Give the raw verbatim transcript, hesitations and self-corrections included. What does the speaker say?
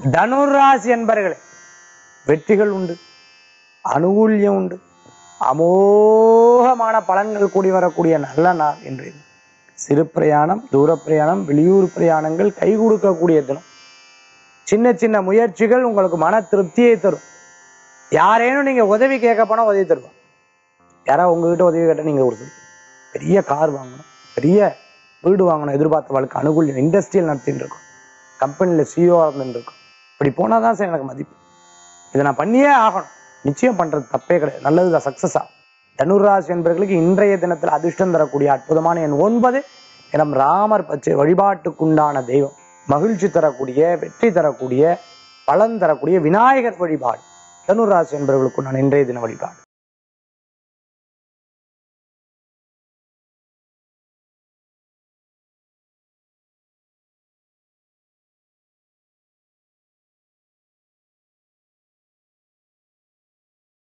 தனுராசி என்பர்களே, வெற்றிகள் உண்டு, அனுகூல்யம் உண்டு, அமோகமான பலன்கள் கூடி வரக்கூடிய நல்ல நாள் என்று. சிறு பிரயாணம், தூர பிரயாணம், வெளியூர் பிரயாணங்கள் கை கொடுக்கக்கூடிய தினம். சின்ன சின்ன முயற்சிகள் உங்களுக்கு மன திருப்தியை தரும். யாரேனும் நீங்க உதவி கேட்க போனா உதவி தருவாங்க. யாராவது உங்ககிட்ட உதவி கேட்ட நீங்க ஒரு பெரிய கார் வாங்கணும், பெரிய வீடு வாங்கணும், எதிர்பார்த்த வாழ்க்கை அனுகூல்யம். இண்டஸ்ட்ரியல் நடத்தின்னு இருக்கும், கம்பெனியில் சிஇஓ இருந்துட்டு இருக்கும். இப்படி போனாதான் சார் எனக்கு மதிப்பு, இதை நான் பண்ணியே ஆகணும். நிச்சயம் பண்றது தப்பே கிடையாது, நல்லதுதான், சக்சஸ் ஆகும். தனுராசி என்பவர்களுக்கு இன்றைய தினத்தில் அதிர்ஷ்டம் தரக்கூடிய அற்புதமான எண் ஒன்பது. எனம் ராமர் பச்சை வழிபாட்டுக்குண்டான தெய்வம். மகிழ்ச்சி தரக்கூடிய, வெற்றி தரக்கூடிய, பலன் தரக்கூடிய விநாயகர் வழிபாடு தனுராசி என்பவர்களுக்கு நான் இன்றைய தின வழிபாடு.